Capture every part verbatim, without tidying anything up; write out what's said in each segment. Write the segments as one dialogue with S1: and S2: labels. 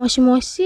S1: Moshi moshi.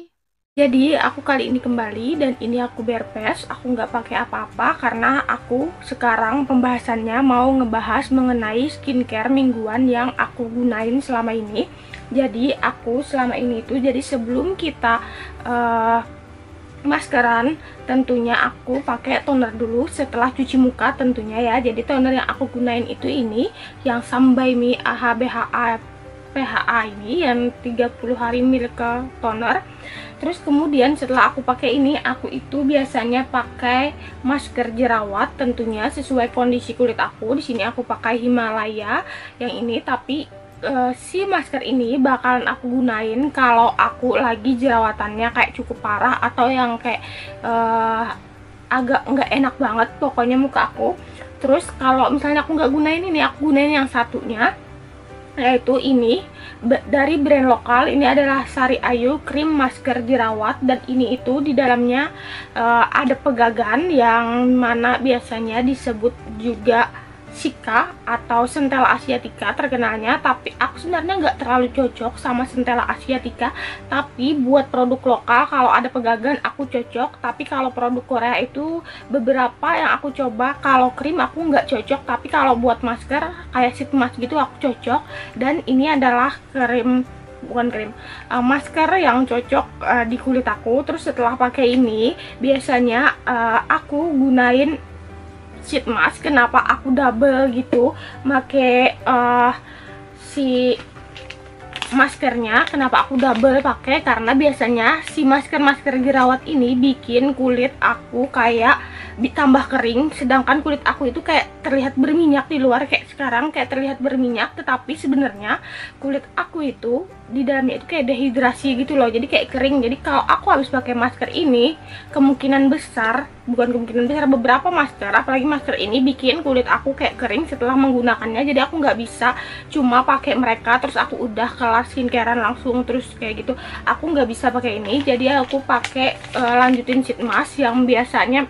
S1: Jadi aku kali ini kembali dan ini aku bare face, aku nggak pakai apa-apa karena aku sekarang pembahasannya mau ngebahas mengenai skincare mingguan yang aku gunain selama ini. Jadi aku selama ini itu jadi sebelum kita uh, maskeran tentunya aku pakai toner dulu setelah cuci muka tentunya ya. Jadi toner yang aku gunain itu ini yang Sam by Me A H B H A P H A ini yang tiga puluh hari milk toner. Terus kemudian setelah aku pakai ini, aku itu biasanya pakai masker jerawat tentunya sesuai kondisi kulit aku. Di sini aku pakai Himalaya yang ini, tapi uh, si masker ini bakalan aku gunain kalau aku lagi jerawatannya kayak cukup parah atau yang kayak uh, agak nggak enak banget pokoknya muka aku. Terus kalau misalnya aku nggak gunain ini, aku gunain yang satunya, yaitu ini dari brand lokal. Ini adalah Sari Ayu krim masker jerawat, dan ini itu di dalamnya uh, ada pegagan yang mana biasanya disebut juga Sika atau Centella Asiatica terkenalnya, tapi aku sebenarnya nggak terlalu cocok sama Centella Asiatica. Tapi buat produk lokal kalau ada pegagan aku cocok, tapi kalau produk Korea itu beberapa yang aku coba, kalau krim aku nggak cocok, tapi kalau buat masker kayak sheet mask gitu aku cocok. Dan ini adalah krim bukan krim uh, masker yang cocok uh, di kulit aku. Terus setelah pakai ini biasanya uh, aku gunain sheet mask. Kenapa aku double gitu make uh, si maskernya, kenapa aku double pakai, karena biasanya si masker-masker jerawat ini bikin kulit aku kayak ditambah kering, sedangkan kulit aku itu kayak terlihat berminyak di luar kayak sekarang, kayak terlihat berminyak, tetapi sebenarnya kulit aku itu di dalamnya itu kayak dehidrasi gitu loh, jadi kayak kering. Jadi kalau aku habis pakai masker ini, kemungkinan besar, bukan kemungkinan besar, beberapa masker, apalagi masker ini bikin kulit aku kayak kering setelah menggunakannya. Jadi aku nggak bisa cuma pakai mereka terus aku udah kelar skincarean langsung terus kayak gitu, aku nggak bisa pakai ini. Jadi aku pakai uh, lanjutin sheet mask yang biasanya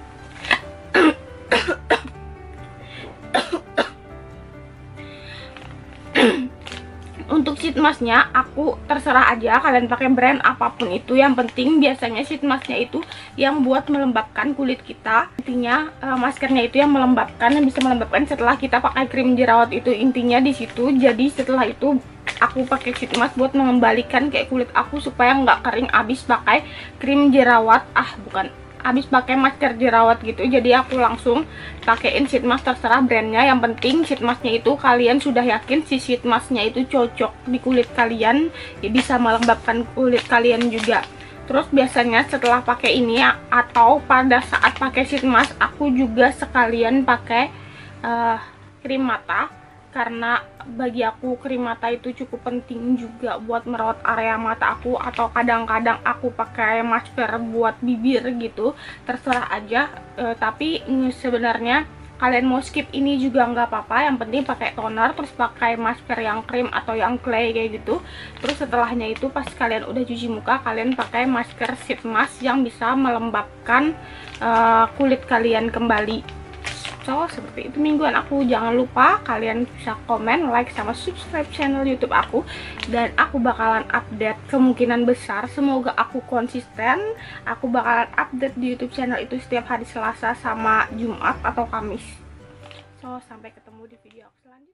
S1: untuk sheet masknya aku terserah aja kalian pakai brand apapun itu, yang penting biasanya sheet masknya itu yang buat melembabkan kulit kita. Intinya uh, maskernya itu yang melembabkan, yang bisa melembabkan setelah kita pakai krim jerawat itu, intinya di situ. Jadi setelah itu aku pakai sheet mask buat mengembalikan kayak kulit aku supaya nggak kering abis pakai krim jerawat, ah bukan habis pakai masker jerawat gitu. Jadi aku langsung pakein sheet mask, terserah brandnya, yang penting sheet masknya itu kalian sudah yakin si sheet masknya itu cocok di kulit kalian, ya bisa melembabkan kulit kalian juga. Terus biasanya setelah pakai ini atau pada saat pakai sheet mask, aku juga sekalian pakai uh, krim mata, karena bagi aku krim mata itu cukup penting juga buat merawat area mata aku, atau kadang-kadang aku pakai masker buat bibir gitu, terserah aja. E, tapi sebenarnya kalian mau skip ini juga nggak apa-apa, yang penting pakai toner terus pakai masker yang krim atau yang clay kayak gitu. Terus setelahnya itu pas kalian udah cuci muka, kalian pakai masker sheet mask yang bisa melembabkan uh, kulit kalian kembali. So, seperti itu mingguan aku. Jangan lupa kalian bisa komen, like, sama subscribe channel YouTube aku. Dan aku bakalan update, kemungkinan besar, semoga aku konsisten, aku bakalan update di YouTube channel itu setiap hari Selasa sama Jumat atau Kamis. So, sampai ketemu di video aku selanjutnya.